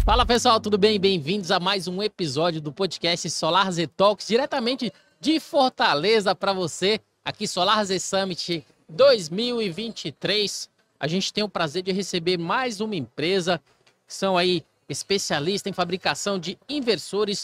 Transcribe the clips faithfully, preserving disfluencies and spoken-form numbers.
Fala pessoal, tudo bem? Bem-vindos a mais um episódio do podcast Solar Z Talks, diretamente de Fortaleza para você, aqui Solar Z Summit dois mil e vinte e três. A gente tem o prazer de receber mais uma empresa que são aí especialistas em fabricação de inversores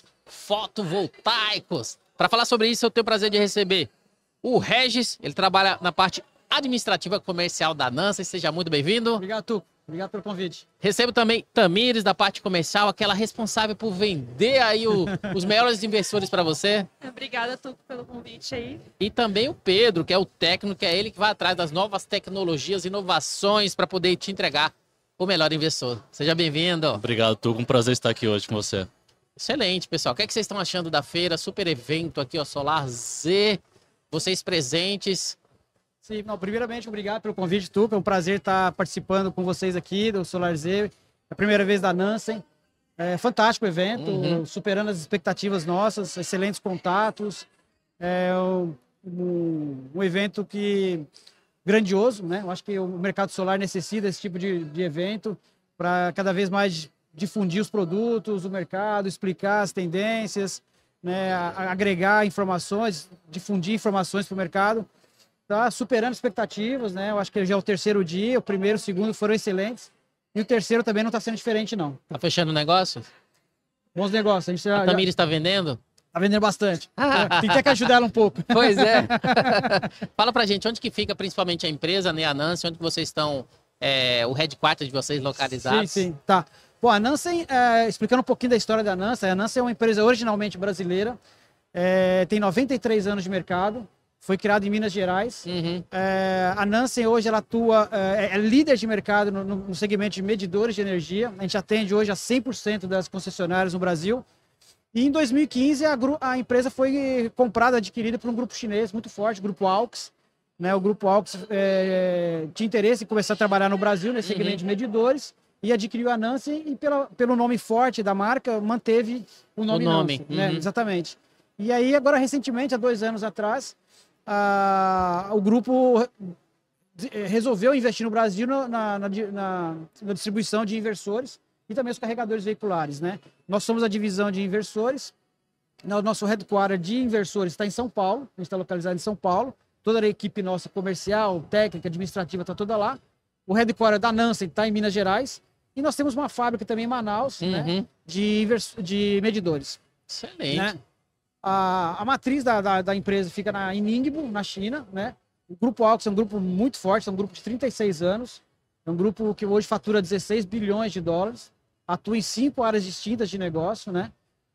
fotovoltaicos. Para falar sobre isso, eu tenho o prazer de receber o Regis, ele trabalha na parte administrativa comercial da Nansen. Seja muito bem-vindo. Obrigado, Tuco. Obrigado pelo convite. Recebo também Tamires, da parte comercial, aquela responsável por vender aí o, os melhores inversores para você. Obrigada, Tuco, pelo convite aí. E também o Pedro, que é o técnico, que é ele que vai atrás das novas tecnologias, inovações para poder te entregar o melhor inversor. Seja bem-vindo. Obrigado, Tuco. Um prazer estar aqui hoje com você. Excelente, pessoal. O que é que vocês estão achando da feira? Super evento aqui, ó, Solar Z. Vocês presentes. Sim, não, primeiramente, obrigado pelo convite, Tuco. É um prazer estar participando com vocês aqui do Solar Z. É a primeira vez da Nansen. É fantástico o evento, Uhum. superando as expectativas nossas, excelentes contatos. É um, um, um evento que grandioso, né? Eu acho que o mercado solar necessita desse tipo de, de evento para cada vez mais difundir os produtos, o mercado, explicar as tendências, né? A- agregar informações, difundir informações para o mercado. Tá superando expectativas, né? Eu acho que já é o terceiro dia, o primeiro e o segundo foram excelentes. E o terceiro também não está sendo diferente, não. Tá fechando o negócio? Bons negócios, a gente já, A já Tamires está vendendo? tá vendendo bastante. Tem até que ajudar ela um pouco. Pois é. Fala pra gente, onde que fica principalmente a empresa, né, a Nansen, onde que vocês estão, é, o headquarter de vocês localizados? Sim, sim, tá. Bom, a Nansen, é, explicando um pouquinho da história da Nansen, a Nansen é uma empresa originalmente brasileira, é, tem noventa e três anos de mercado, foi criada em Minas Gerais. Uhum. É, a Nansen hoje ela atua, é, é líder de mercado no, no segmento de medidores de energia. A gente atende hoje a cem por cento das concessionárias no Brasil. E em dois mil e quinze a, gru- a empresa foi comprada, adquirida por um grupo chinês muito forte, o Grupo Aux. Né? O Grupo Aux é, tinha interesse em começar a trabalhar no Brasil nesse segmento Uhum. de medidores e adquiriu a Nansen e pela, pelo nome forte da marca manteve o nome, O nome, Nansen. Né? uhum. Exatamente. E aí agora recentemente, há dois anos atrás, a- o grupo de- resolveu investir no Brasil na, na- na di- na- na distribuição de inversores e também os carregadores veiculares, né? Nós somos a divisão de inversores. O nosso headquarter de inversores está em São Paulo, a gente está localizado em São Paulo. Toda a equipe nossa comercial, técnica, administrativa está toda lá. O headquarter da Nansen está em Minas Gerais. E nós temos uma fábrica também em Manaus, né? Uhum. de, invers- de medidores. Excelente. Né? A, a matriz da, da, da empresa fica na, em Ningbo, na China, né? O Grupo Aux é um grupo muito forte, é um grupo de trinta e seis anos, é um grupo que hoje fatura dezesseis bilhões de dólares, atua em cinco áreas distintas de negócio, né?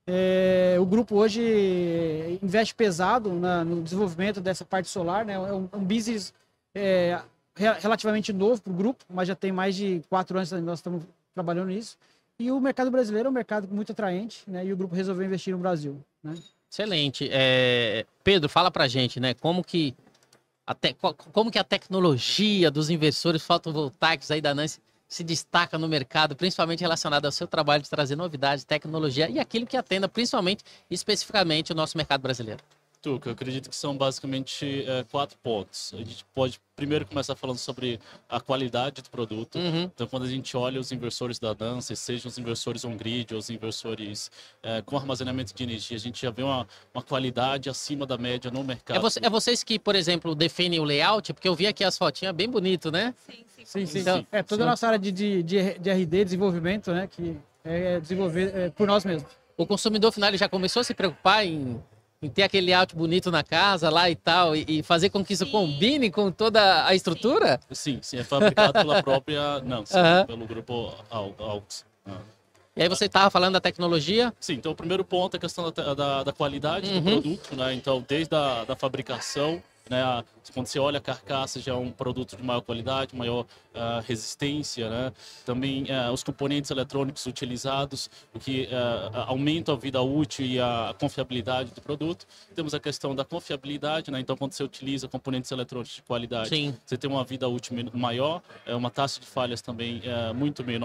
É, o grupo hoje investe pesado na- no desenvolvimento dessa parte solar, né? É um, um business é, re- relativamente novo para o grupo, mas já tem mais de quatro anos que nós estamos trabalhando nisso. E o mercado brasileiro é um mercado muito atraente, né? E o grupo resolveu investir no Brasil, né? Excelente. É, Pedro, fala pra gente, né, como que a, te- co- como que a tecnologia dos inversores fotovoltaicos aí da Nansen se destaca no mercado, principalmente relacionado ao seu trabalho de trazer novidades, tecnologia e aquilo que atenda principalmente, especificamente, o nosso mercado brasileiro. Tuco, eu acredito que são basicamente é, quatro pontos. A gente pode primeiro começar falando sobre a qualidade do produto. Uhum. Então, quando a gente olha os inversores da Nansen, sejam os inversores on-grid ou os inversores é, com armazenamento de energia, a gente já vê uma, uma qualidade acima da média no mercado. É, você- é vocês que, por exemplo, definem o layout, porque eu vi aqui as fotinhas bem bonito, né? Sim, sim. Sim, sim. Então, é toda a nossa área de, de, de, de R D, desenvolvimento, né? Que é desenvolver é, por nós mesmos. O consumidor final ele já começou a se preocupar em, em ter aquele layout bonito na casa lá e tal, e, e fazer com que isso Sim. combine com toda a estrutura? Sim, sim, é fabricado pela própria Nansen, Aham. pelo grupo Au- Aux. Ah. E aí você estava falando da tecnologia? Sim, então o primeiro ponto é a questão da, da, da qualidade Uhum. do produto, né? Então, desde a da fabricação, né? a- Quando você olha a carcaça, já é um produto de maior qualidade, maior ah, resistência, né? Também ah, os componentes eletrônicos utilizados, o que ah, aumenta a vida útil e a confiabilidade do produto. Temos a questão da confiabilidade, né? Então, quando você utiliza componentes eletrônicos de qualidade, Sim. você tem uma vida útil men- maior, é uma taxa de falhas também é, muito menor.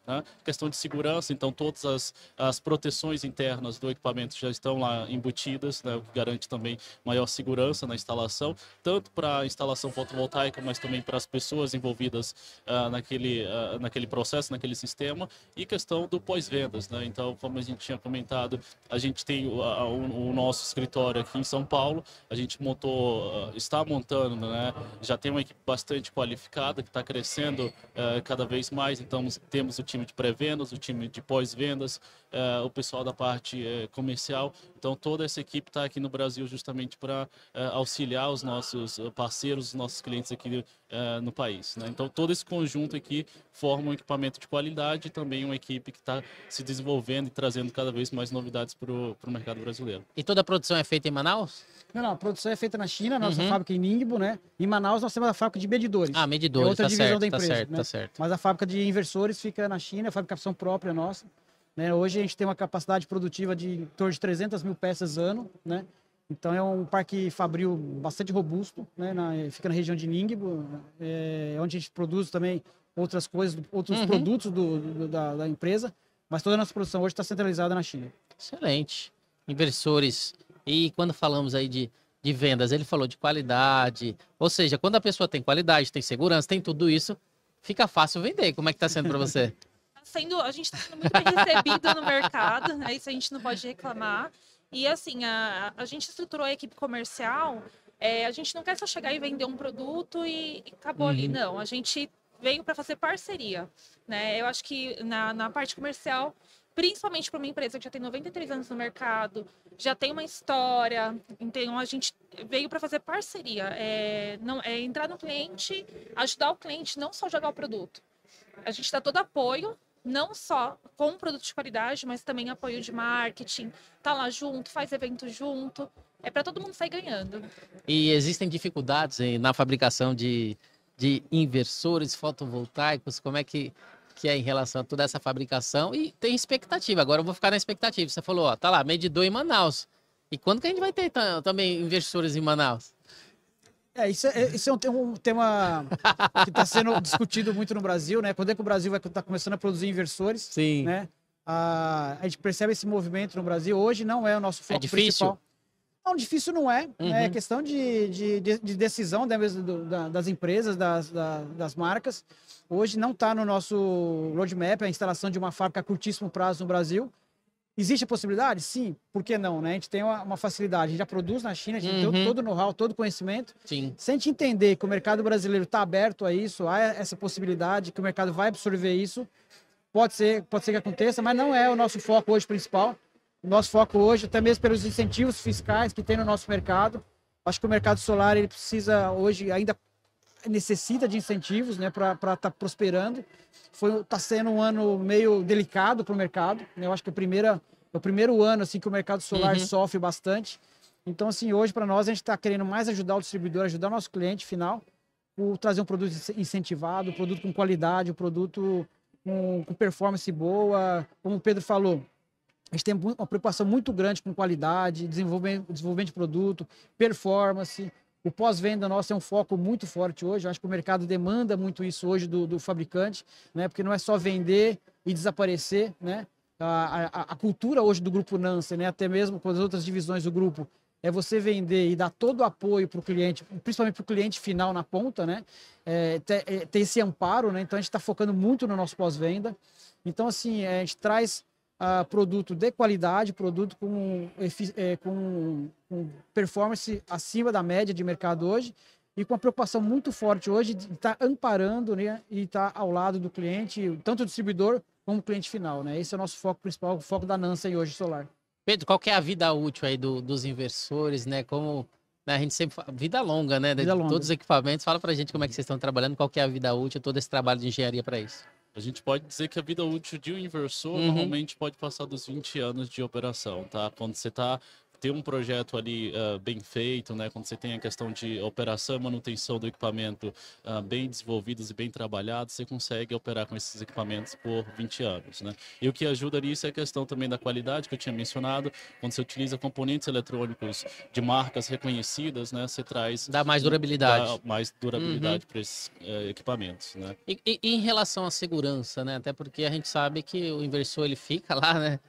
né? Questão de segurança, então todas as, as proteções internas do equipamento já estão lá embutidas, né? O que garante também maior segurança na instalação, tanto para a instalação fotovoltaica, mas também para as pessoas envolvidas uh, naquele, uh, naquele processo, naquele sistema, e questão do pós-vendas, né? Então, como a gente tinha comentado, a gente tem o, a, o, o nosso escritório aqui em São Paulo, a gente montou, uh, está montando, né? Já tem uma equipe bastante qualificada que está crescendo uh, cada vez mais, então temos o time de pré-vendas, o time de pós-vendas, uh, o pessoal da parte uh, comercial, então toda essa equipe está aqui no Brasil justamente para uh, auxiliar os nossos parceiros, os nossos clientes aqui uh, no país, né? Então todo esse conjunto aqui forma um equipamento de qualidade e também uma equipe que está se desenvolvendo e trazendo cada vez mais novidades para o mercado brasileiro. E toda a produção é feita em Manaus? Não, não, a produção é feita na China, nossa Uhum. fábrica em Ningbo, né? Em Manaus nós temos a fábrica de medidores. Ah, medidores, é outra tá divisão certo, da empresa, tá certo, né? tá certo. Mas a fábrica de inversores fica na China, a fabricação própria nossa. Né? Hoje a gente tem uma capacidade produtiva de em torno de trezentas mil peças ano, né? Então é um parque fabril bastante robusto, né? Na, fica na região de Ningbo, é, onde a gente produz também outras coisas, outros Uhum. produtos do, do, da, da empresa, mas toda a nossa produção hoje está centralizada na China. Excelente. Inversores. E quando falamos aí de, de vendas, ele falou de qualidade, ou seja, quando a pessoa tem qualidade, tem segurança, tem tudo isso, fica fácil vender. Como é que tá sendo para você? Sendo, a gente está sendo muito bem recebido no mercado, né? Isso a gente não pode reclamar. E assim, a, a gente estruturou a equipe comercial, é, a gente não quer só chegar e vender um produto e, e acabou Uhum. ali, não. A gente veio para fazer parceria, né? Eu acho que na, na parte comercial, principalmente para uma empresa que já tem noventa e três anos no mercado, já tem uma história, então a gente veio para fazer parceria, é, não, é entrar no cliente, ajudar o cliente, não só jogar o produto. A gente dá todo apoio, não só com produto de qualidade, mas também apoio de marketing, tá lá junto, faz evento junto, é para todo mundo sair ganhando. E existem dificuldades em- na fabricação de, de inversores fotovoltaicos? Como é que, que é em relação a toda essa fabricação? E tem expectativa, agora eu vou ficar na expectativa. Você falou, ó, tá lá, medidor em Manaus. E quando que a gente vai ter tam- também inversores em Manaus? É, isso é, isso é um, te- um tema que está sendo discutido muito no Brasil, né? Quando é que o Brasil vai estar começando a produzir inversores, Sim. né? Ah, a gente percebe esse movimento no Brasil. Hoje não é o nosso foco difícil? principal. Não, difícil não é. Uhum. Né? É questão de, de, de- de decisão da mesa do- da- das empresas, das, da- das marcas. Hoje não está no nosso roadmap a instalação de uma fábrica a curtíssimo prazo no Brasil. Existe a possibilidade? Sim. Por que não? Né? A gente tem uma, uma facilidade. A gente já produz na China, a gente Uhum. tem todo o know-how, todo o conhecimento. Sim. Se a gente entender que o mercado brasileiro está aberto a isso, há essa possibilidade, que o mercado vai absorver isso, pode ser, pode ser que aconteça, mas não é o nosso foco hoje principal. O nosso foco hoje, até mesmo pelos incentivos fiscais que tem no nosso mercado, acho que o mercado solar ele precisa hoje ainda necessita de incentivos, né, para estar tá prosperando. Foi tá sendo um ano meio delicado para o mercado, né? Eu acho que a primeira é o primeiro ano assim que o mercado solar Uhum. sofre bastante. Então assim, hoje para nós a gente está querendo mais ajudar o distribuidor, ajudar o nosso cliente final, por trazer um produto incentivado, um produto com qualidade, um produto com, com performance boa, como o Pedro falou. A gente tem mu- uma preocupação muito grande com qualidade, desenvolvimento, desenvolvimento de produto, performance. O pós-venda nosso é um foco muito forte hoje. Eu acho que o mercado demanda muito isso hoje do, do fabricante, né? Porque não é só vender e desaparecer, né? A, a, a cultura hoje do grupo Nansen, né? Até mesmo com as outras divisões do grupo, é você vender e dar todo o apoio para o cliente, principalmente para o cliente final na ponta, né? É, ter, é, ter esse amparo, né? Então a gente está focando muito no nosso pós-venda. Então, assim, a gente traz uh, produto de qualidade, produto com, é, com, com performance acima da média de mercado hoje e com uma preocupação muito forte hoje de estar tá amparando, né, e estar tá ao lado do cliente, tanto o distribuidor como o cliente final, né? Esse é o nosso foco principal, o foco da Nansen hoje solar. Pedro, qual que é a vida útil aí do- dos inversores, né? Como né, a gente sempre fala, vida longa, né? De Vida longa. todos os equipamentos. Fala pra gente como é que vocês estão trabalhando, qual que é a vida útil, todo esse trabalho de engenharia para isso. A gente pode dizer que a vida útil de um inversor Uhum. normalmente pode passar dos vinte anos de operação, tá? Quando você está ter um projeto ali uh, bem feito, né? Quando você tem a questão de operação e manutenção do equipamento uh, bem desenvolvidos e bem trabalhados, você consegue operar com esses equipamentos por vinte anos, né? E o que ajuda nisso é a questão também da qualidade que eu tinha mencionado. Quando você utiliza componentes eletrônicos de marcas reconhecidas, né? Você traz... Dá mais durabilidade. Dá mais durabilidade Uhum. para esses uh, equipamentos, né? E, e- e em relação à segurança, né? Até porque a gente sabe que o inversor ele fica lá, né?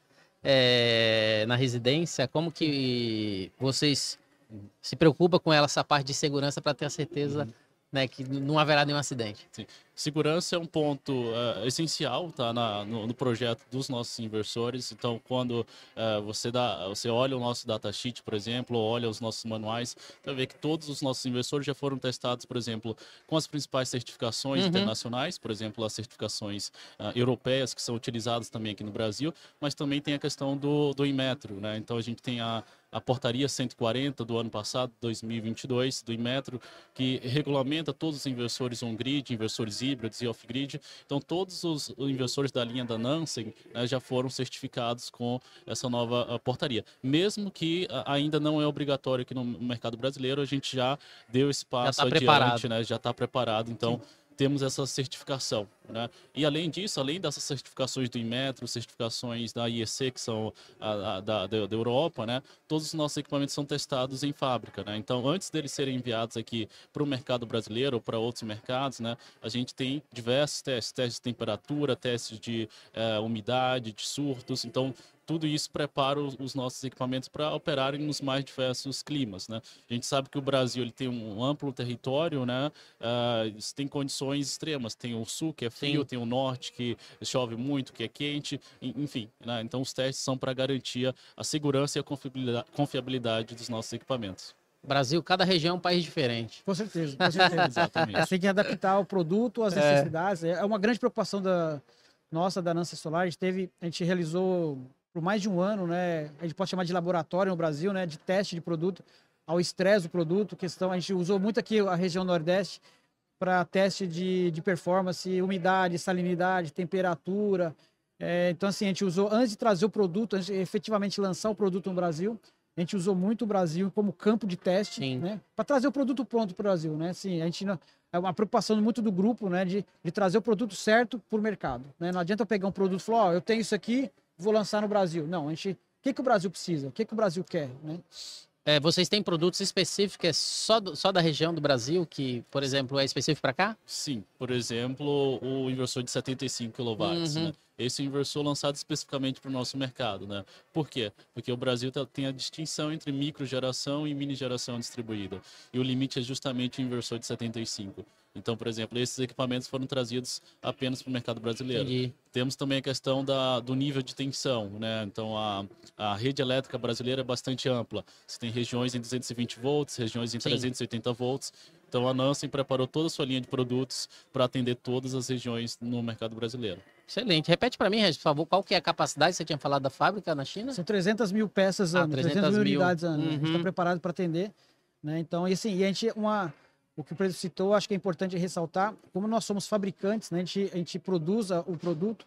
É, na residência, como que vocês se preocupam com ela, essa parte de segurança para ter a certeza, Uhum. né, que não haverá nenhum acidente? Sim. Segurança é um ponto uh, essencial, tá, na, no, no projeto dos nossos inversores. Então, quando uh, você, dá, você olha o nosso datasheet, por exemplo, ou olha os nossos manuais, você vai ver que todos os nossos inversores já foram testados, por exemplo, com as principais certificações Uhum. internacionais, por exemplo, as certificações uh, europeias, que são utilizadas também aqui no Brasil, mas também tem a questão do, do Inmetro, né? Então, a gente tem a a portaria cento e quarenta do ano passado, dois mil e vinte e dois, do Inmetro, que regulamenta todos os inversores on-grid, inversores híbridos e off-grid. Então, todos os inversores da linha da Nansen, né, já foram certificados com essa nova uh, portaria. Mesmo que uh, ainda não é obrigatório aqui no mercado brasileiro, a gente já deu esse passo tá adiante, preparado. né, já está preparado. Então, temos essa certificação, né? E além disso, além dessas certificações do Inmetro, certificações da I E C, que são a, a, da, da Europa, né? Todos os nossos equipamentos são testados em fábrica, né? Então, antes deles serem enviados aqui para o mercado brasileiro ou para outros mercados, né? A gente tem diversos testes, testes de temperatura, testes de eh, umidade, de surtos. Então, tudo isso prepara os nossos equipamentos para operarem nos mais diversos climas, né? A gente sabe que o Brasil ele tem um amplo território, né? Uh, tem condições extremas. Tem o sul que é frio, Sim. tem o norte que chove muito, que é quente, enfim, né? Então os testes são para garantir a segurança e a confiabilidade, confiabilidade dos nossos equipamentos. Brasil, cada região é um país diferente. Com certeza, com certeza. Exatamente. Tem que adaptar o produto às É. necessidades. É uma grande preocupação da nossa, da Nansen Solar. A gente teve, a gente realizou por mais de um ano, né? A gente pode chamar de laboratório no Brasil, né? De teste de produto, ao estresse do produto. Questão, a gente usou muito aqui a região Nordeste para teste de, de performance, umidade, salinidade, temperatura. É, então, assim, a gente usou, antes de trazer o produto, antes de efetivamente lançar o produto no Brasil, a gente usou muito o Brasil como campo de teste, Sim. né? Para trazer o produto pronto para o Brasil, né? Assim, a gente não, é uma preocupação muito do grupo, né? De, de trazer o produto certo para o mercado, né? Não adianta eu pegar um produto e falar, ó, eu tenho isso aqui, vou lançar no Brasil. Não, a gente, o que, que o Brasil precisa? O que, que o Brasil quer, né? É, vocês têm produtos específicos só, do- só da região do Brasil, que, por exemplo, é específico para cá? Sim, por exemplo, o inversor de setenta e cinco quilowatts, Uhum. né? Esse é um inversor lançado especificamente para o nosso mercado, né? Por quê? Porque o Brasil tá- tem a distinção entre microgeração e mini geração distribuída. E o limite é justamente o inversor de setenta e cinco. Então, por exemplo, esses equipamentos foram trazidos apenas para o mercado brasileiro. Entendi. Temos também a questão da, do nível de tensão, né? Então, a, a rede elétrica brasileira é bastante ampla. Você tem regiões em duzentos e vinte volts, regiões em Sim. trezentos e oitenta volts. Então, a Nansen preparou toda a sua linha de produtos para atender todas as regiões no mercado brasileiro. Excelente. Repete para mim, Regis, por favor, qual que é a capacidade? Você tinha falado da fábrica na China? São trezentas mil peças Ah, ano, trezentas trezentas mil mil. unidades ano. A gente está Uhum. preparado para atender, né? Então, e assim, e a gente, uma, o que o Pedro citou, acho que é importante ressaltar, como nós somos fabricantes, né? A gente, a gente produz a- o produto,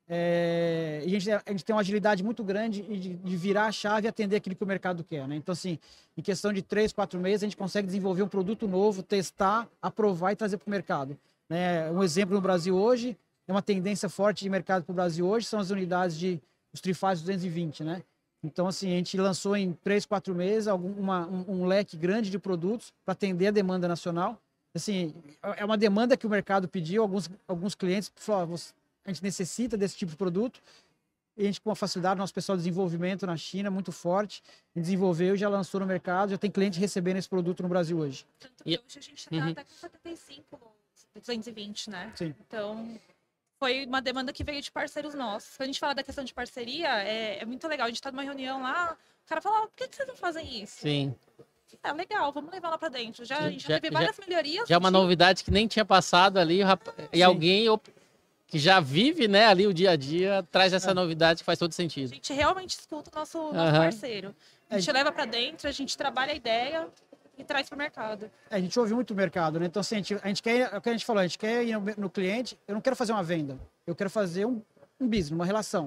é, e a gente, a gente tem uma agilidade muito grande de, de virar a chave e atender aquilo que o mercado quer, né? Então, assim, em questão de três, quatro meses, a gente consegue desenvolver um produto novo, testar, aprovar e trazer para o mercado, né? Um exemplo no Brasil hoje, é uma tendência forte de mercado para o Brasil hoje, são as unidades de os trifases duzentos e vinte, né? Então, assim, a gente lançou em três, quatro meses algum, uma, um, um leque grande de produtos para atender a demanda nacional. Assim, é uma demanda que o mercado pediu, alguns, alguns clientes falaram, "Você- a gente necessita desse tipo de produto", e a gente, com a facilidade, nosso pessoal de desenvolvimento na China, muito forte, e desenvolveu e já lançou no mercado, já tem cliente recebendo esse produto no Brasil hoje. Tanto que E- hoje a gente tá Uhum. até com setenta e cinco, duzentos e vinte, né? Sim. Então, foi uma demanda que veio de parceiros nossos. Quando a gente fala da questão de parceria, é, é muito legal. A gente tá numa reunião lá, o cara fala, ah, por que, que vocês não fazem isso? Sim. É legal, vamos levar lá pra dentro. Já, Já- a gente já, já- teve já- várias melhorias. Já é uma de- novidade que nem tinha passado ali, o rap- e Sim. alguém op- que já vive, né, ali o dia a dia, traz essa É. novidade que faz todo A sentido. gente realmente escuta o nosso, nosso Aham. parceiro. A gente É. leva pra dentro, a gente trabalha a ideia e traz pro mercado. É, a gente ouve muito o mercado, né? Então, assim, a gente, a gente quer, é o que a gente falou, a gente quer ir no, no cliente, eu não quero fazer uma venda, eu quero fazer um, um business, uma relação.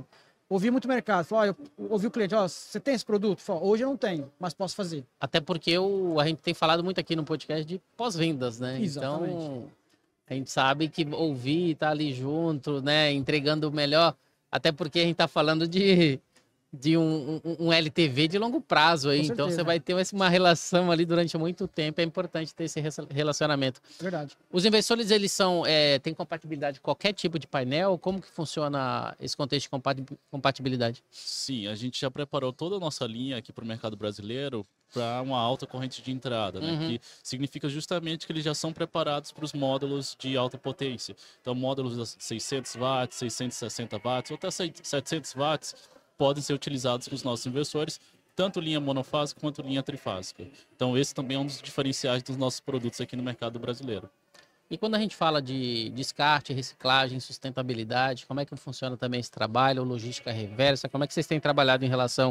Ouvi muito mercado. Falei, ó, eu ouvi o cliente, ó, você tem esse produto? Falei, hoje eu não tenho, mas posso fazer. Até porque o, a gente tem falado muito aqui no podcast de pós-vendas, né? Exatamente. Então, a gente sabe que ouvir, tá ali junto, né? Entregando o melhor. Até porque a gente tá falando de, de um, um, um L T V de longo prazo aí. Com Então, certeza. você vai ter uma relação ali durante muito tempo. É importante ter esse relacionamento. Verdade. Os inversores, eles são, é, têm compatibilidade com qualquer tipo de painel? Como que funciona esse contexto de compati- compatibilidade? Sim, a gente já preparou toda a nossa linha aqui para o mercado brasileiro para uma alta corrente de entrada, né? Uhum. Que significa justamente que eles já são preparados para os módulos de alta potência. Então, módulos de seiscentos watts, seiscentos e sessenta watts ou até setecentos watts podem ser utilizados com os nossos inversores, tanto linha monofásica quanto linha trifásica. Então, esse também é um dos diferenciais dos nossos produtos aqui no mercado brasileiro. E quando a gente fala de descarte, reciclagem, sustentabilidade, como é que funciona também esse trabalho, logística reversa? Como é que vocês têm trabalhado em relação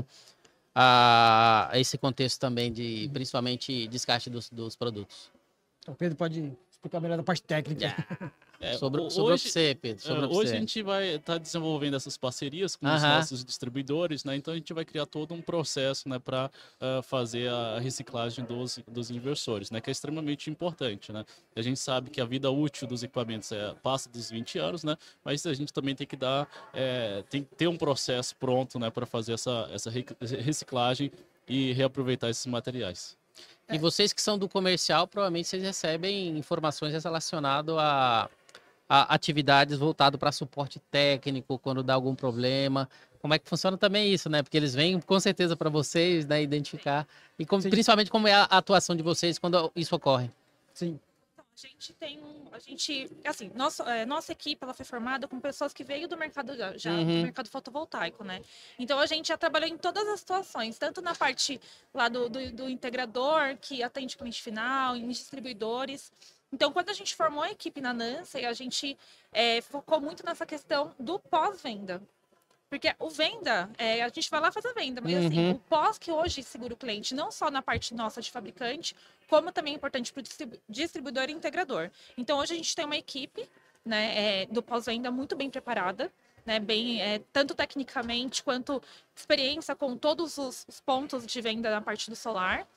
a esse contexto também de, principalmente, descarte dos, dos produtos? Então, o Pedro pode explicar melhor da parte técnica. É, Sobre, ho- sobre hoje, você, Pedro. Sobre é, você. hoje a gente vai estar desenvolvendo essas parcerias com os Aham. nossos distribuidores, né? Então a gente vai criar todo um processo, né, para fazer a reciclagem dos, dos inversores, né? Que é extremamente importante, né? A gente sabe que a vida útil dos equipamentos é, passa dos vinte anos, né? Mas a gente também tem que dar, é, tem que ter um processo pronto, né, para fazer essa, essa re- reciclagem e reaproveitar esses materiais. E vocês que são do comercial, provavelmente vocês recebem informações relacionadas a, a atividades voltadas para suporte técnico, quando dá algum problema. Como é que funciona também isso, né? Porque eles vêm com certeza para vocês, né, identificar. E como- Sim. principalmente como é a atuação de vocês quando isso ocorre. Sim. Então, a gente tem um. A gente. Assim, nossa, é, nossa equipe ela foi formada com pessoas que veio do mercado já, já Uhum. do mercado fotovoltaico, né? Então a gente já trabalhou em todas as situações, tanto na parte lá do, do, do integrador, que atende cliente final, em distribuidores. Então, quando a gente formou a equipe na Nancy, a gente é, focou muito nessa questão do pós-venda. Porque o venda, é, a gente vai lá fazer a venda, mas assim, Uhum. o pós que hoje segura o cliente, não só na parte nossa de fabricante, como também é importante para o distribu- distribuidor e integrador. Então, hoje a gente tem uma equipe, né, é, do pós-venda muito bem preparada, né, bem, é, tanto tecnicamente quanto experiência com todos os, os pontos de venda na parte do solar.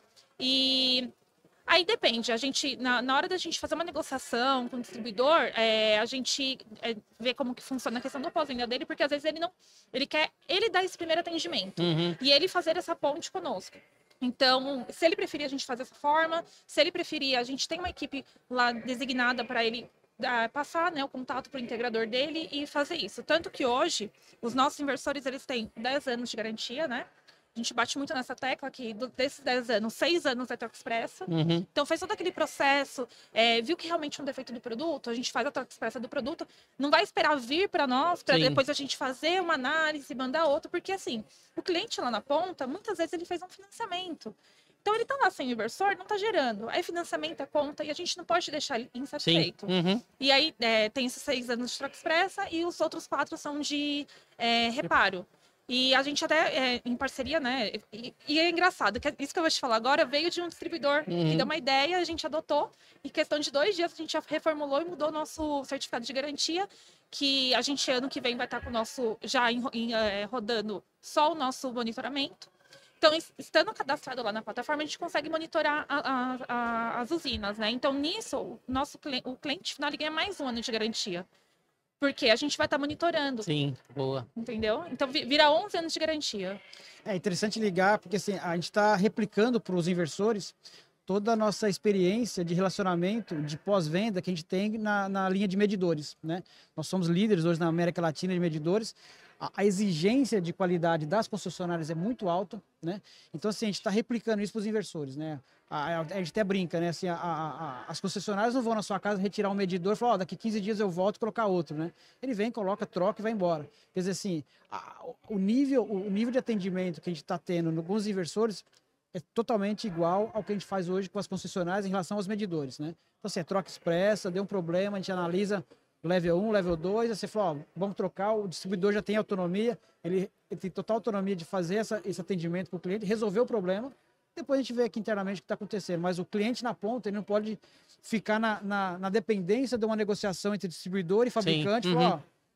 E aí depende, a gente, na, na hora da gente fazer uma negociação com o distribuidor, é, a gente é, vê como que funciona a questão do pós-venda dele, porque às vezes ele não, ele quer, ele dar esse primeiro atendimento Uhum. e ele fazer essa ponte conosco. Então, se ele preferir a gente fazer dessa forma, se ele preferir, a gente tem uma equipe lá designada para ele ah, passar, né, o contato para o integrador dele e fazer isso. Tanto que hoje, os nossos inversores, eles têm dez anos de garantia, né? A gente bate muito nessa tecla que do- desses dez anos, seis anos é troca expressa. Uhum. Então, fez todo aquele processo, é, viu que realmente é um defeito do produto, a gente faz a troca expressa do produto, não vai esperar vir para nós, para Sim. depois a gente fazer uma análise, mandar outro, porque assim, o cliente lá na ponta, muitas vezes ele fez um financiamento. Então, ele está lá sem o inversor, não está gerando. Aí, financiamento é conta e a gente não pode deixar ele Sim. insatisfeito. Uhum. E aí, é, tem esses seis anos de troca expressa e os outros quatro são de é, reparo. E a gente até, é, em parceria, né? E, e é engraçado, que isso que eu vou te falar agora veio de um distribuidor Uhum. que deu uma ideia, a gente adotou. E em questão de dois dias, a gente já reformulou e mudou o nosso certificado de garantia, que a gente, ano que vem, vai estar com o nosso, já em, em, é, rodando só o nosso monitoramento. Então, es- estando cadastrado lá na plataforma, a gente consegue monitorar a- a- a- as usinas, né? Então, nisso, o nosso cli- o cliente final ele ganha mais um ano de garantia. Porque a gente vai estar monitorando, Sim, boa. entendeu? Então, vi- vira onze anos de garantia. É interessante ligar, porque assim, a gente está replicando para os inversores toda a nossa experiência de relacionamento, de pós-venda que a gente tem na, na linha de medidores, né? Nós somos líderes hoje na América Latina de medidores. A, a exigência de qualidade das concessionárias é muito alta, né? Então, assim, a gente está replicando isso para os inversores, né? A, a, a gente até brinca, né? Assim, a, a, a, as concessionárias não vão na sua casa retirar um medidor e falar, ó, daqui quinze dias eu volto e colocar outro, né? Ele vem, coloca, troca e vai embora. Quer dizer, assim, a, o, nível, o nível de atendimento que a gente está tendo no- com os inversores é totalmente igual ao que a gente faz hoje com as concessionárias em relação aos medidores, né? Então, assim, é troca expressa, deu um problema, a gente analisa level um, level dois, aí você fala, ó, vamos trocar, o distribuidor já tem autonomia, ele, ele tem total autonomia de fazer essa, esse atendimento para o cliente, resolver o problema, depois a gente vê aqui internamente o que está acontecendo, mas o cliente na ponta, ele não pode ficar na, na, na dependência de uma negociação entre distribuidor e fabricante, Sim, falar, uhum. ó,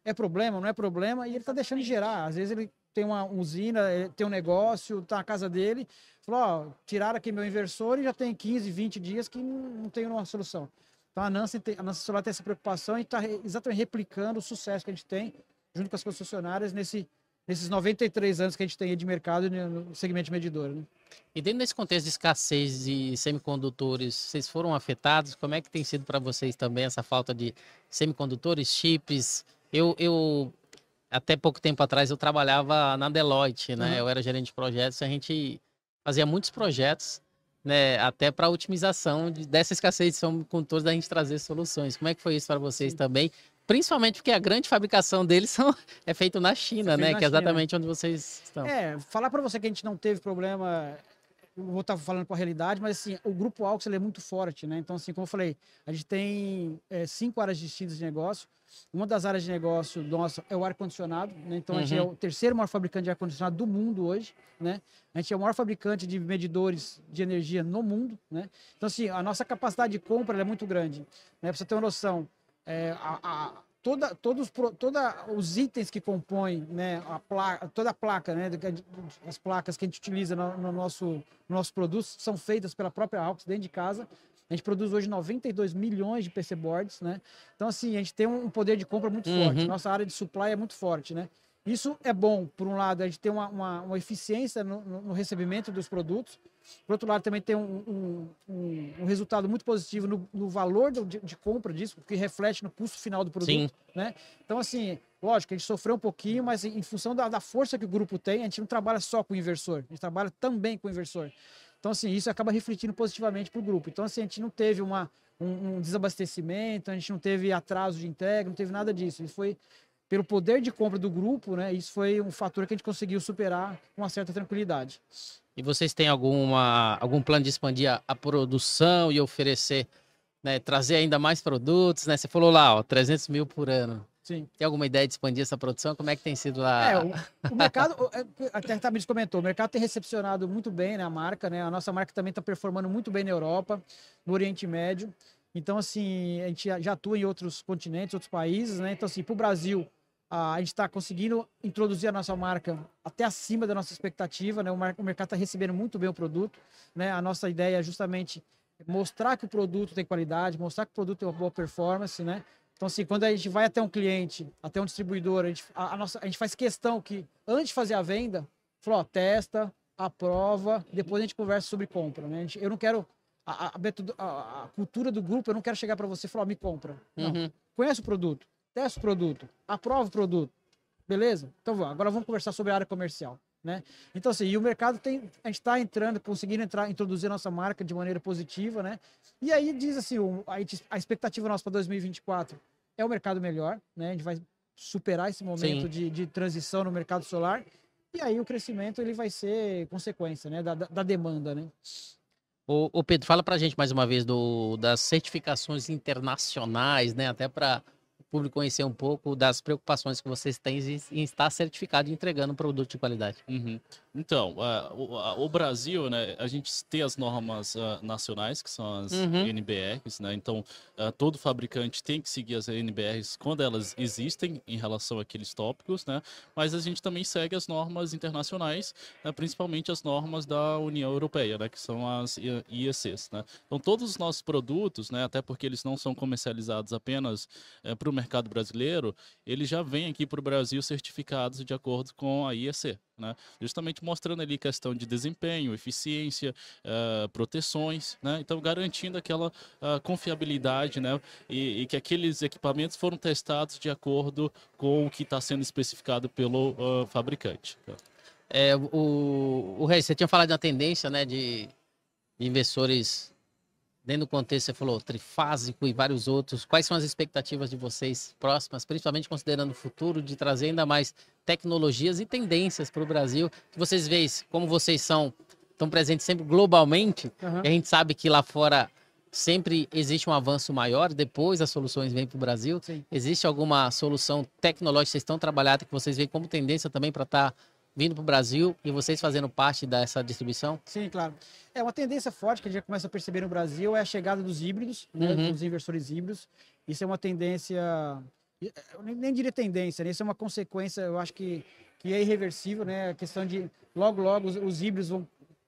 é problema, não é problema, e ele está deixando de gerar. Às vezes ele tem uma usina, ele tem um negócio, está na casa dele, falou, ó, tiraram aqui meu inversor e já tem quinze, vinte dias que não, não tem uma solução. Então a Nancy, tem, a Nancy Solar tem essa preocupação e está exatamente replicando o sucesso que a gente tem junto com as concessionárias nesse, nesses noventa e três anos que a gente tem de mercado no segmento de medidor, né? E dentro desse contexto de escassez de semicondutores, vocês foram afetados? Como é que tem sido para vocês também essa falta de semicondutores, chips? Eu, eu até pouco tempo atrás, eu trabalhava na Deloitte, né? Uhum. Eu era gerente de projetos, a gente fazia muitos projetos, né? Até para otimização de, dessa escassez de semicondutores, da gente trazer soluções. Como é que foi isso para vocês Sim. também? Principalmente porque a grande fabricação deles são, é feita na China, é né? Na que é exatamente China. Onde vocês estão. É, falar para você que a gente não teve problema, eu vou estar falando com a realidade, mas assim, o grupo Auxil ele é muito forte, né? Então, assim, como eu falei, a gente tem é, cinco áreas distintas de negócio. Uma das áreas de negócio nossa é o ar-condicionado, né? Então, uhum. a gente é o terceiro maior fabricante de ar-condicionado do mundo hoje, né? A gente é o maior fabricante de medidores de energia no mundo, né? Então, assim, a nossa capacidade de compra é muito grande, né? Para você ter uma noção, É, a, a, toda, todos toda os itens que compõem, né, a placa, toda a placa, né, as placas que a gente utiliza no, no nosso, no nosso produto são feitas pela própria Auxil dentro de casa. A gente produz hoje noventa e dois milhões de P C boards, né? Então, assim, a gente tem um poder de compra muito uhum. forte. Nossa área de supply é muito forte, né? Isso é bom, por um lado, a gente tem uma, uma, uma eficiência no, no recebimento dos produtos. Por outro lado, também tem um, um, um, um resultado muito positivo no, no valor do, de, de compra disso, que reflete no custo final do produto. Sim. Né? Então, assim, lógico, a gente sofreu um pouquinho, mas em função da, da força que o grupo tem, a gente não trabalha só com o inversor, a gente trabalha também com o inversor. Então, assim, isso acaba refletindo positivamente para o grupo. Então, assim, a gente não teve uma, um, um desabastecimento, a gente não teve atraso de entrega, não teve nada disso. Isso foi pelo poder de compra do grupo, né? Isso foi um fator que a gente conseguiu superar com uma certa tranquilidade. E vocês têm alguma, algum plano de expandir a, a produção e oferecer, né, trazer ainda mais produtos, né? Você falou lá, ó, trezentos mil por ano. Sim. Tem alguma ideia de expandir essa produção? Como é que tem sido lá? É, o, o mercado, até a Tamiris comentou, o mercado tem recepcionado muito bem, né, a marca, né? A nossa marca também está performando muito bem na Europa, no Oriente Médio. Então, assim, a gente já atua em outros continentes, outros países, né? Então, assim, para o Brasil, a gente está conseguindo introduzir a nossa marca até acima da nossa expectativa, né? O mercado está recebendo muito bem o produto, né? A nossa ideia é justamente mostrar que o produto tem qualidade, mostrar que o produto tem uma boa performance, né? Então, assim, quando a gente vai até um cliente, até um distribuidor, a gente, a, a nossa, a gente faz questão que, antes de fazer a venda, falou, ó, testa, aprova, depois a gente conversa sobre compra, né? A gente, eu não quero... A, a, a, a cultura do grupo, eu não quero chegar para você e falar, ó, me compra. Não, uhum. Conhece o produto, testa o produto, aprova o produto, beleza? Então, vamos, agora vamos conversar sobre a área comercial, né? Então, assim, e o mercado tem... A gente está entrando, conseguindo entrar, introduzir a nossa marca de maneira positiva, né? E aí diz assim, a, a expectativa nossa para dois mil e vinte e quatro é o mercado melhor, né? A gente vai superar esse momento de, de transição no mercado solar e aí o crescimento ele vai ser consequência, né? Da, da, da demanda, né? Ô, ô Pedro, fala pra gente mais uma vez do, das certificações internacionais, né? Até para o público conhecer um pouco das preocupações que vocês têm em estar certificado e entregando um produto de qualidade. Uhum. Então, uh, o, uh, o Brasil, né, a gente tem as normas uh, nacionais, que são as uhum. N B Rs, né? Então, uh, todo fabricante tem que seguir as N B Rs quando elas existem em relação àqueles tópicos, né? Mas a gente também segue as normas internacionais, né, principalmente as normas da União Europeia, né, que são as I E Cs, né? Então, todos os nossos produtos, né, até porque eles não são comercializados apenas uh, para o mercado brasileiro, eles já vêm aqui para o Brasil certificados de acordo com a I E C, né? Justamente mostrando ali questão de desempenho, eficiência, uh, proteções, né? Então garantindo aquela uh, confiabilidade, né? E, e que aqueles equipamentos foram testados de acordo com o que está sendo especificado pelo uh, fabricante. É, o, o Reis, você tinha falado de uma tendência, né, de, de investidores dentro do contexto, você falou trifásico e vários outros. Quais são as expectativas de vocês próximas, principalmente considerando o futuro, de trazer ainda mais tecnologias e tendências para o Brasil? Que vocês veem, como vocês são tão presentes sempre globalmente, uhum. e a gente sabe que lá fora sempre existe um avanço maior, depois as soluções vêm para o Brasil. Sim. Existe alguma solução tecnológica que vocês estão trabalhando, que vocês veem como tendência também para estar tá vindo para o Brasil e vocês fazendo parte dessa distribuição? Sim, claro. É uma tendência forte que a gente já começa a perceber no Brasil é a chegada dos híbridos, né, uhum. dos inversores híbridos. Isso é uma tendência eu nem, nem diria tendência, né? Isso é uma consequência, eu acho que, que é irreversível, né? A questão de, logo, logo, os, os híbridos vão,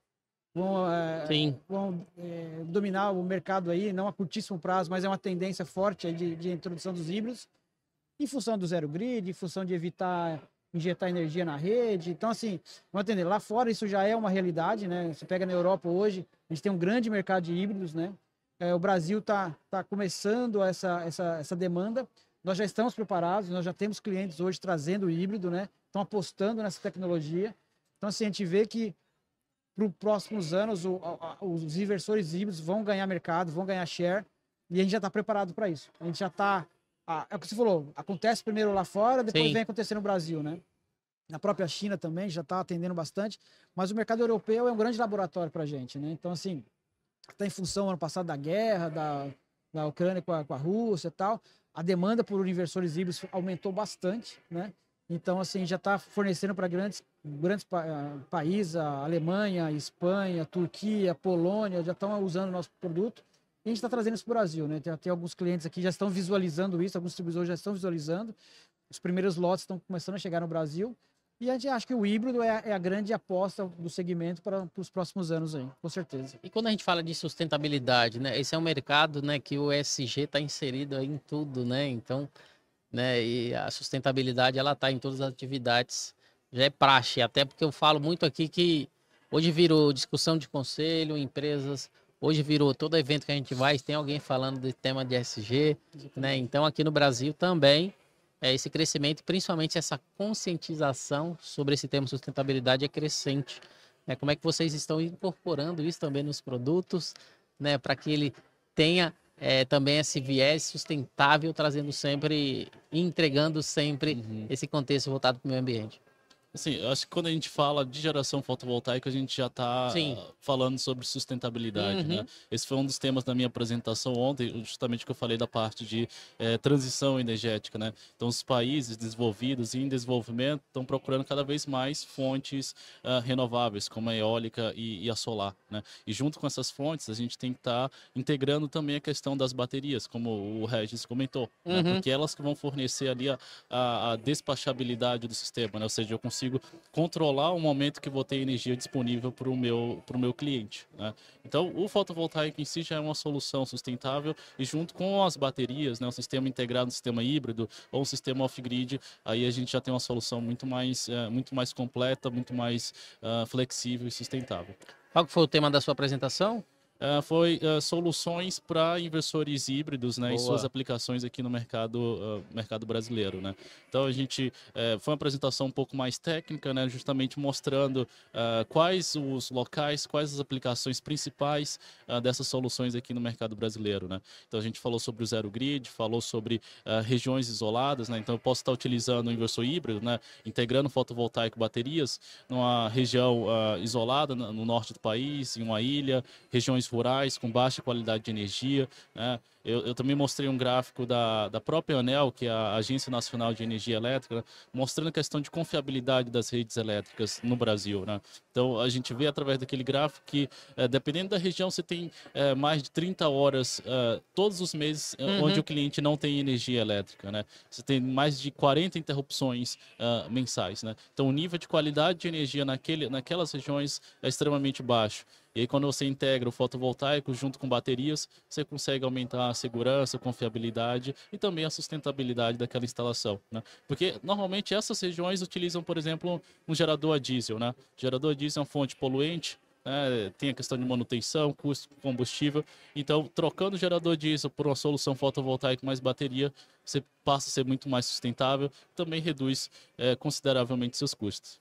vão, é, vão é, dominar o mercado aí, não a curtíssimo prazo, mas é uma tendência forte aí de, de introdução dos híbridos, em função do zero grid, em função de evitar injetar energia na rede. Então, assim, vamos entender, lá fora isso já é uma realidade, né? Você pega na Europa hoje, a gente tem um grande mercado de híbridos, né? É, o Brasil está tá começando essa, essa, essa demanda. Nós já estamos preparados, nós já temos clientes hoje trazendo o híbrido, né? Estão apostando nessa tecnologia. Então, assim, a gente vê que para os próximos anos o, a, os inversores híbridos vão ganhar mercado, vão ganhar share, e a gente já está preparado para isso. A gente já está... Ah, é o que você falou, acontece primeiro lá fora, depois Sim. vem acontecer no Brasil, né? Na própria China também já está atendendo bastante, mas o mercado europeu é um grande laboratório para a gente, né? Então, assim, está em função, ano passado, da guerra, da, da Ucrânia com a, com a Rússia e tal, a demanda por inversores híbridos aumentou bastante, né? Então, assim, já está fornecendo para grandes, grandes pa países, a Alemanha, a Espanha, a Turquia, a Polônia, já estão usando o nosso produto. E a gente está trazendo isso para o Brasil, né? Tem, tem alguns clientes aqui que já estão visualizando isso, alguns distribuidores já estão visualizando. Os primeiros lotes estão começando a chegar no Brasil. E a gente acha que o híbrido é, é a grande aposta do segmento para os próximos anos aí, com certeza. E quando a gente fala de sustentabilidade, né? Esse é um mercado, né, que o E S G está inserido aí em tudo, né? Então, né, e a sustentabilidade ela está em todas as atividades. Já é praxe, até porque eu falo muito aqui que hoje virou discussão de conselho, empresas... Hoje virou todo evento que a gente vai, tem alguém falando do tema de E S G, né? Então aqui no Brasil também é, esse crescimento, principalmente essa conscientização sobre esse tema sustentabilidade é crescente. Né? Como é que vocês estão incorporando isso também nos produtos, né? Para que ele tenha é, também esse viés sustentável, trazendo sempre, entregando sempre uhum. esse contexto voltado para o meio ambiente. Assim, eu acho que quando a gente fala de geração fotovoltaica, a gente já está falando sobre sustentabilidade, uhum. né? Esse foi um dos temas da minha apresentação ontem, justamente que eu falei da parte de é, transição energética, né? Então, os países desenvolvidos e em desenvolvimento estão procurando cada vez mais fontes uh, renováveis, como a eólica e, e a solar, né? E junto com essas fontes, a gente tem que estar tá integrando também a questão das baterias, como o Regis comentou, uhum. né? Porque elas que vão fornecer ali a, a, a despachabilidade do sistema, né? Ou seja, eu consigo controlar o momento que vou ter energia disponível para o meu, pro meu cliente, né? Então, o fotovoltaico em si já é uma solução sustentável e junto com as baterias, né, um sistema integrado, um sistema híbrido ou um sistema off-grid, aí a gente já tem uma solução muito mais, é, muito mais completa, muito mais uh, flexível e sustentável. Qual foi o tema da sua apresentação? Uh, foi uh, soluções para inversores híbridos, né, e suas aplicações aqui no mercado, uh, mercado brasileiro, né? Então a gente uh, foi uma apresentação um pouco mais técnica, né, justamente mostrando uh, quais os locais, quais as aplicações principais uh, dessas soluções aqui no mercado brasileiro, né? Então a gente falou sobre o zero grid, falou sobre uh, regiões isoladas, né? Então eu posso estar utilizando o inversor híbrido, né, integrando fotovoltaico e baterias numa região uh, isolada no norte do país, em uma ilha, regiões rurais com baixa qualidade de energia, né? Eu, eu também mostrei um gráfico da, da própria ANEEL, que é a Agência Nacional de Energia Elétrica, né? Mostrando a questão de confiabilidade das redes elétricas no Brasil, né? Então, a gente vê através daquele gráfico que, é, dependendo da região, você tem é, mais de trinta horas é, todos os meses uhum. onde o cliente não tem energia elétrica, né? Você tem mais de quarenta interrupções uh, mensais, né? Então, o nível de qualidade de energia naquele, naquelas regiões é extremamente baixo. E aí, quando você integra o fotovoltaico junto com baterias, você consegue aumentar a segurança, a confiabilidade e também a sustentabilidade daquela instalação, né? Porque, normalmente, essas regiões utilizam, por exemplo, um gerador a diesel, né? O gerador a diesel é uma fonte poluente, né? Tem a questão de manutenção, custo de combustível. Então, trocando o gerador a diesel por uma solução fotovoltaica mais bateria, você passa a ser muito mais sustentável, também reduz é, consideravelmente seus custos.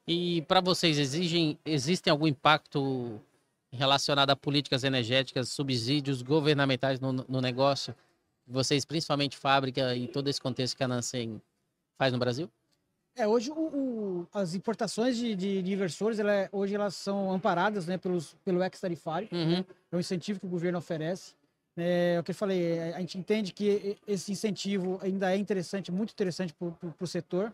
E para vocês, exigem, existem algum impacto relacionado a políticas energéticas, subsídios governamentais no, no negócio? Vocês, principalmente fábrica e todo esse contexto que a Nansen faz no Brasil? É, hoje o, o, as importações de, de, de inversores, ela é, hoje elas são amparadas, né, pelos, pelo ex-tarifário, uhum. né? É um incentivo que o governo oferece. É, é o que eu falei, a gente entende que esse incentivo ainda é interessante, muito interessante para o setor.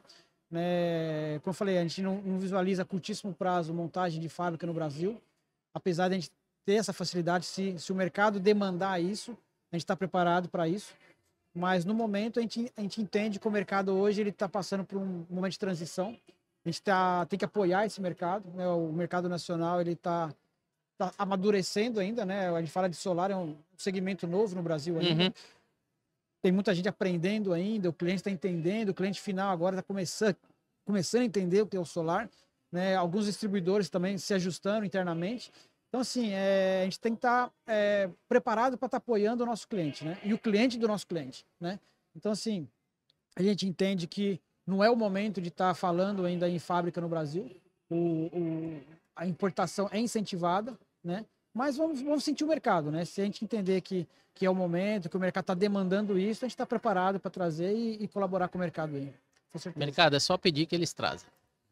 Né? Como eu falei, a gente não, não visualiza a curtíssimo prazo montagem de fábrica no Brasil, apesar de a gente ter essa facilidade, se, se o mercado demandar isso, a gente está preparado para isso. mas no momento a gente, a gente entende que o mercado hoje ele está passando por um momento de transição. A gente tá, tem que apoiar esse mercado, né? O mercado nacional ele está tá amadurecendo ainda, né? A gente fala de solar, é um segmento novo no Brasil ainda. Uhum. Tem muita gente aprendendo ainda, o cliente está entendendo, o cliente final agora está começando, começando a entender o que é o solar, né? Alguns distribuidores também se ajustando internamente. Então, assim, é, a gente tem que estar tá, é, preparado para estar tá apoiando o nosso cliente, né? E o cliente do nosso cliente, né? Então, assim, a gente entende que não é o momento de estar tá falando ainda em fábrica no Brasil. O, o, a importação é incentivada, né? Mas vamos, vamos sentir o mercado, né? Se a gente entender que, que é o momento, que o mercado está demandando isso, a gente está preparado para trazer e, e colaborar com o mercado aí. Com certeza. Mercado, é só pedir que eles trazem.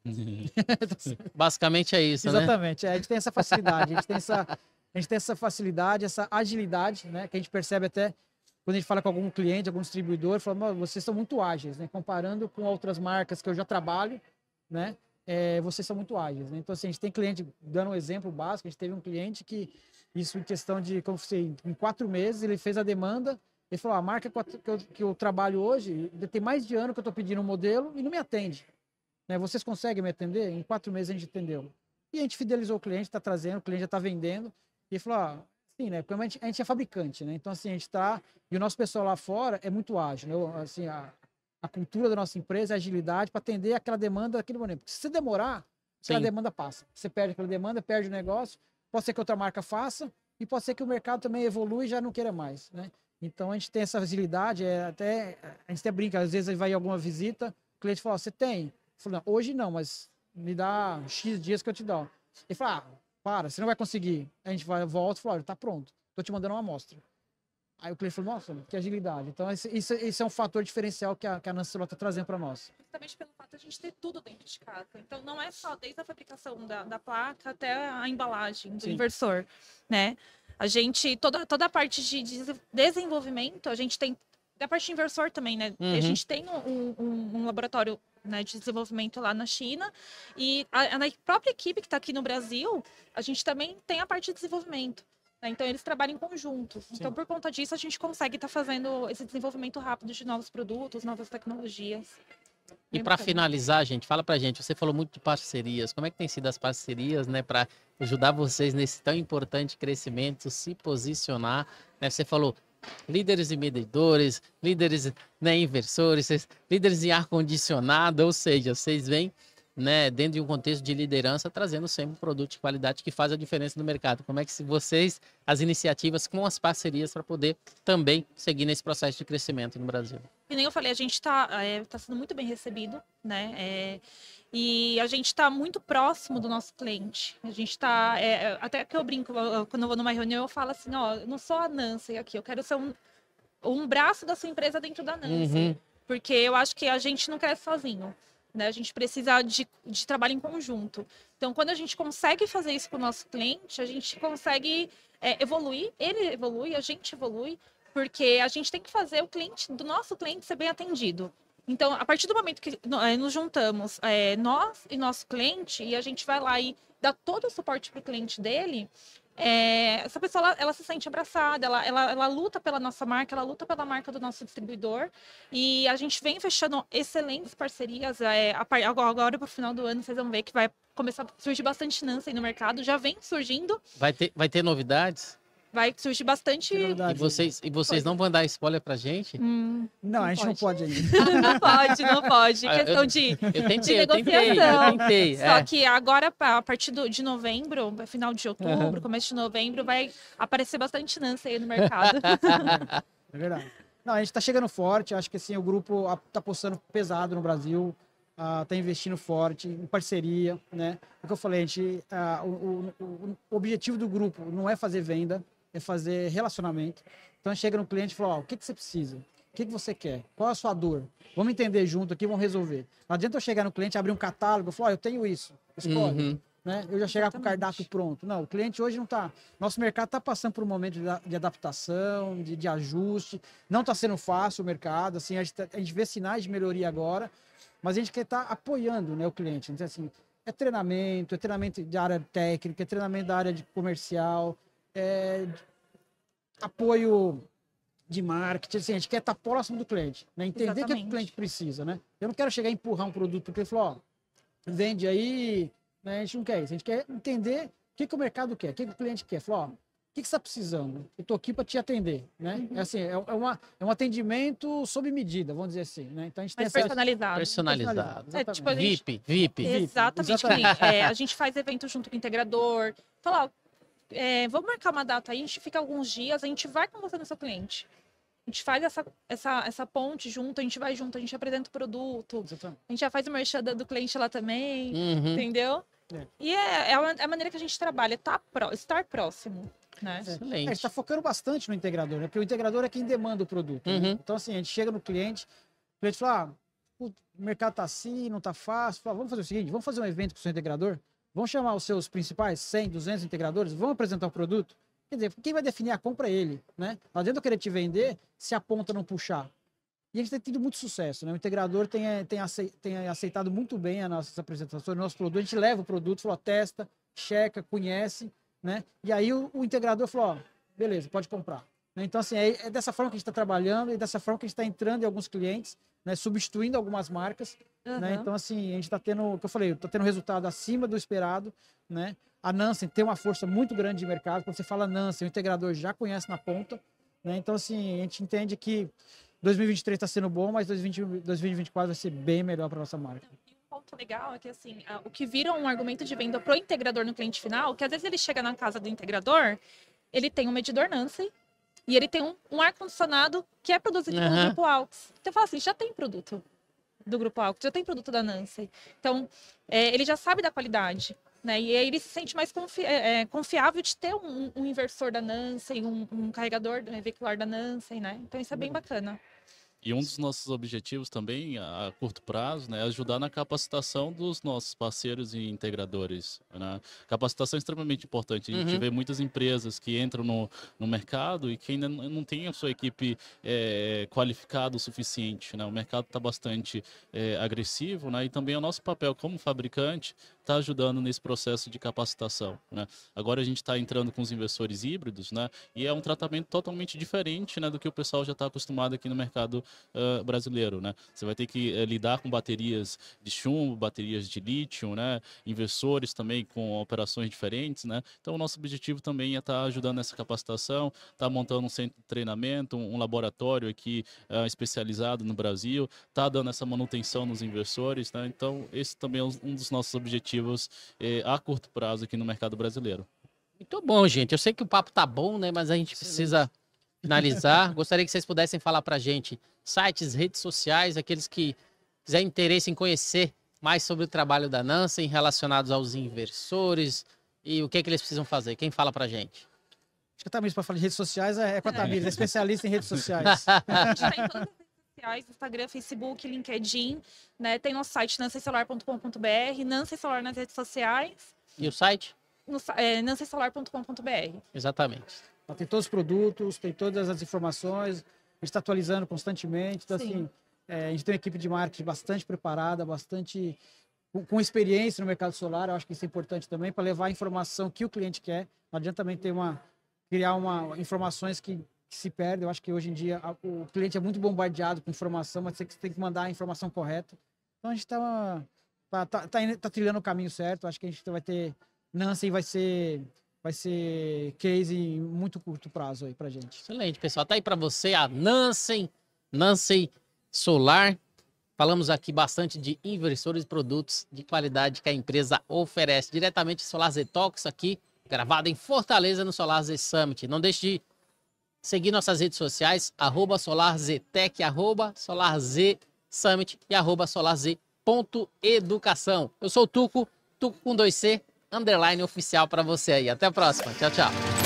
Basicamente é isso, Exatamente, né? é, a gente tem essa facilidade, a gente tem essa, a gente tem essa facilidade, essa agilidade, né? Que a gente percebe até quando a gente fala com algum cliente, algum distribuidor, fala, vocês são muito ágeis, né? Comparando com outras marcas que eu já trabalho, né? É, vocês são muito ágeis, né? Então, assim, a gente tem cliente, dando um exemplo básico, a gente teve um cliente que, isso em questão de, como sei, em quatro meses, ele fez a demanda, ele falou, a marca que eu, que eu trabalho hoje, tem mais de ano que eu estou pedindo um modelo e não me atende. Né? Vocês conseguem me atender? Em quatro meses a gente atendeu. E a gente fidelizou o cliente, está trazendo, o cliente já está vendendo, e ele falou, ah, sim, né? Porque a gente, a gente é fabricante, né? Então, assim, a gente está, e o nosso pessoal lá fora é muito ágil, né? Assim, a, A cultura da nossa empresa é a agilidade para atender aquela demanda daquele momento. Porque se você demorar, aquela Sim. demanda passa. Você perde aquela demanda, perde o negócio. Pode ser que outra marca faça e pode ser que o mercado também evolui e já não queira mais, né? Então a gente tem essa agilidade, é até a gente até brinca, às vezes vai em alguma visita, o cliente fala: "Você tem?" Eu falo: "Não, hoje não, mas me dá X dias que eu te dou." Ele fala: "Ah, para, você não vai conseguir." A gente vai volta e fala: "Olha, tá pronto. Tô te mandando uma amostra." Aí o cliente falou, nossa, que agilidade. Então, esse, isso, isso é um fator diferencial que a, que a Nancy está trazendo para nós. Justamente pelo fato de a gente ter tudo dentro de casa. Então, não é só desde a fabricação da, da placa até a embalagem do Sim. inversor, né? A gente, toda, toda a parte de desenvolvimento, a gente tem, da parte de inversor também, né? Uhum. A gente tem um, um, um laboratório, né, de desenvolvimento lá na China e a, a própria equipe que está aqui no Brasil, a gente também tem a parte de desenvolvimento. Então, eles trabalham em conjunto. Sim. Então, por conta disso, a gente consegue estar tá fazendo esse desenvolvimento rápido de novos produtos, novas tecnologias. E para finalizar, gente, fala pra gente, você falou muito de parcerias. Como é que tem sido as parcerias, né, para ajudar vocês nesse tão importante crescimento, se posicionar, né? Você falou líderes e medidores, líderes, né, inversores, líderes em ar-condicionado, ou seja, vocês vêm, né, dentro de um contexto de liderança, trazendo sempre um produto de qualidade que faz a diferença no mercado. Como é que vocês, as iniciativas com as parcerias para poder também seguir nesse processo de crescimento no Brasil? E nem eu falei, a gente está é, tá sendo muito bem recebido, né? É, e a gente está muito próximo do nosso cliente. A gente está, é, até que eu brinco, eu, quando eu vou numa reunião, eu falo assim, ó, eu não sou a Nancy aqui, eu quero ser um, um braço da sua empresa dentro da Nancy. Uhum. Porque eu acho que a gente não cresce sozinho. Né? A gente precisa de, de trabalho em conjunto. Então, quando a gente consegue fazer isso com o nosso cliente, a gente consegue é, evoluir, ele evolui, a gente evolui, porque a gente tem que fazer o cliente, do nosso cliente ser bem atendido. Então, a partir do momento que é, nos juntamos, é, nós e nosso cliente, e a gente vai lá e dá todo o suporte para o cliente dele, é, essa pessoa ela, ela se sente abraçada, ela, ela, ela luta pela nossa marca, ela luta pela marca do nosso distribuidor, e a gente vem fechando excelentes parcerias. É, agora, agora para o final do ano, vocês vão ver que vai começar a surgir bastante Nancy no mercado, já vem surgindo. Vai ter, vai ter novidades? Vai surgir bastante. Verdade. E vocês, e vocês não vão dar spoiler pra gente? Hum, Não, não a gente pode. não pode ainda. não pode, não pode. Ah, eu- Questão de, Eu de tentei, eu tentei, eu negociação. tentei. Só É. que agora, a partir do- de novembro, final de outubro, Aham. começo de novembro, vai aparecer bastante Nancy aí no mercado. É verdade. Não, a gente está chegando forte. Acho que assim, o grupo está apostando pesado no Brasil, está investindo forte, em parceria, né? O que eu falei, a gente, ah, o, o- o- o objetivo do grupo não é fazer venda, é fazer relacionamento. Então chega no cliente e fala: ó, o que, que você precisa? O que, que você quer? Qual é a sua dor? Vamos entender junto aqui, vamos resolver. Não adianta eu chegar no cliente, abrir um catálogo e falar: ó, eu tenho isso, escolhe. Uhum. Né? Eu já chegar com o Exatamente. cardápio pronto. Não, o cliente hoje não está. Nosso mercado está passando por um momento de, de adaptação, de, de ajuste. Não está sendo fácil o mercado. Assim, a, gente, tá- a gente vê sinais de melhoria agora, mas a gente quer estar apoiando, né, o cliente. Então, assim, é treinamento, é treinamento de área técnica, é treinamento da área de comercial, é apoio de marketing, assim, a gente quer estar próximo do cliente, né? Entender o que, que o cliente precisa, né? Eu não quero chegar e empurrar um produto para o cliente e falar, ó, vende aí, né? A gente não quer isso, a gente quer entender o que, que o mercado quer, o que, que o cliente quer. Falar, ó, o que, que você está precisando? Eu estou aqui para te atender, né? Uhum. É assim, é, é, uma, é um atendimento sob medida, vamos dizer assim, né? Então a gente tem Mas personalizado. Personalizado. personalizado. É, tipo, a gente... V I P, V I P. Exatamente. Exatamente. É, a gente faz evento junto com o integrador. Falar, é, vamos marcar uma data aí, a gente fica alguns dias, a gente vai com você no seu cliente. A gente faz essa, essa, essa ponte junto, a gente vai junto, a gente apresenta o produto. Exatamente. A gente já faz o merchan do cliente lá também, uhum. entendeu? É. E é, é, a, é a maneira que a gente trabalha, tá pró, estar próximo. Né? É. É, a gente está focando bastante no integrador, né? Porque o integrador é quem demanda o produto. Uhum. Né? Então, assim, a gente chega no cliente, o cliente fala, ah, o mercado tá assim, não tá fácil. Fala, vamos fazer o seguinte, vamos fazer um evento com o seu integrador? Vamos chamar os seus principais cem, duzentos integradores? Vamos apresentar o produto? Quer dizer, quem vai definir a compra é ele, né? Não adianta eu querer te vender se a ponta não puxar. E a gente tem tido muito sucesso, né? O integrador tem, tem, tem aceitado muito bem as nossas apresentações, o nosso produto. A gente leva o produto, falou, testa, checa, conhece, né? E aí o, o integrador falou, ó, beleza, pode comprar. Então, assim, é, é dessa forma que a gente está trabalhando e dessa forma que a gente está entrando em alguns clientes, né? Substituindo algumas marcas, uhum. né? Então, assim, a gente está tendo, o que eu falei, está tendo resultado acima do esperado, né? A Nansen tem uma força muito grande de mercado. Quando você fala Nansen, o integrador já conhece na ponta, né? Então, assim, a gente entende que dois mil e vinte e três está sendo bom, mas dois mil e vinte e quatro vai ser bem melhor para nossa marca. Um ponto legal é que, assim, o que vira um argumento de venda para o integrador no cliente final, que às vezes ele chega na casa do integrador, ele tem um medidor Nansen e ele tem um, um ar-condicionado que é produzido uhum. pelo Grupo Aux. Então, fala assim, já tem produto do Grupo Aux, já tem produto da Nansen. Então, é, ele já sabe da qualidade. Né? E aí ele se sente mais confi é, confiável de ter um, um inversor da Nansen, um, um carregador veicular da Nansen, né? Então isso é bem bacana. E um dos nossos objetivos também, a curto prazo, né, é ajudar na capacitação dos nossos parceiros e integradores. Né? Capacitação é extremamente importante. A gente uhum. vê muitas empresas que entram no, no mercado e que ainda não tem a sua equipe é, qualificada o suficiente. Né? O mercado está bastante é, agressivo, né? E também o nosso papel como fabricante está ajudando nesse processo de capacitação. Né? Agora a gente está entrando com os inversores híbridos, né? E é um tratamento totalmente diferente, né, do que o pessoal já está acostumado aqui no mercado Uh, brasileiro, né? Você vai ter que uh, lidar com baterias de chumbo, baterias de lítio, né? Inversores também com operações diferentes, né? Então o nosso objetivo também é estar tá ajudando nessa capacitação, estar tá montando um centro de treinamento, um, um laboratório aqui uh, especializado no Brasil, tá dando essa manutenção nos inversores, né? Então esse também é um dos nossos objetivos eh, a curto prazo aqui no mercado brasileiro. Muito bom, gente. Eu sei que o papo tá bom, né? Mas a gente precisa finalizar. Gostaria que vocês pudessem falar pra gente sites, redes sociais, aqueles que quiserem interesse em conhecer mais sobre o trabalho da Nansen relacionados aos inversores e o que, é que eles precisam fazer. Quem fala pra gente? Acho que a Tamires, para falar de redes sociais, é com a Tamires, é especialista em redes sociais. A gente está em todas as redes sociais, Instagram, Facebook, LinkedIn, né? Tem nosso site nansen solar ponto com ponto br, Nansen Solar nas redes sociais. E o site? No, é, nansen solar ponto com ponto br. Exatamente. Tem todos os produtos, tem todas as informações, a gente está atualizando constantemente. Então, Sim. assim, é, a gente tem uma equipe de marketing bastante preparada, bastante com, com experiência no mercado solar. Eu acho que isso é importante também para levar a informação que o cliente quer. Não adianta também ter uma, criar uma, informações que, que se perdem. Eu acho que hoje em dia a, o cliente é muito bombardeado com informação, mas você tem que mandar a informação correta. Então, a gente está tá, tá, tá, tá trilhando o caminho certo. Eu acho que a gente vai ter... Nansen vai ser... vai ser case em muito curto prazo aí pra gente. Excelente, pessoal. Tá aí para você a Nansen, Nansen Solar. Falamos aqui bastante de inversores e produtos de qualidade que a empresa oferece. Diretamente Solar Z Talks aqui, gravado em Fortaleza no Solar Z Summit. Não deixe de seguir nossas redes sociais, arroba SolarZTech, arroba SolarZ Summit e arroba SolarZ.educação. Eu sou o Tuco, Tuco com dois C, underline oficial para você aí. Até a próxima. Tchau, tchau.